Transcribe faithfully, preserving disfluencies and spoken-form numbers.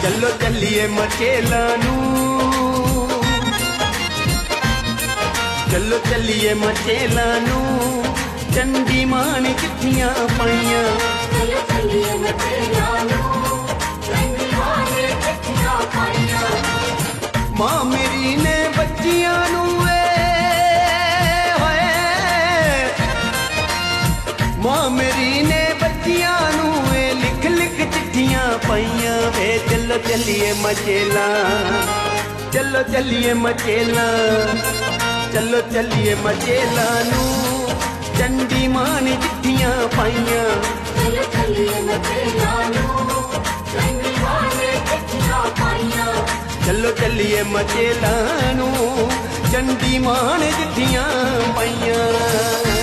चलो चलिए मचेला नू, चलो चलिए मचेला नू, चंडी मां ने चिट्ठियां पाइया। चलो चलिए मचेला नू, चंडी मां ने चिट्ठियां पाइया। मां मेरी ने बच्चियां नू होए, मां मेरी ने बच्चियां नू लिख लिख चिट्ठियां पाइया वे। चलो चलिए मचेला, चलो चलिए मचेला, चलो चलिए मचेला नू, चंडी मां ने चिट्ठियां पाइया। चलो चलिए मचेला नू, चंडी मां ने चिट्ठियां पाइया। चलो चलिए मचेला नू, चंडी मां ने चिट्ठियां पाइया।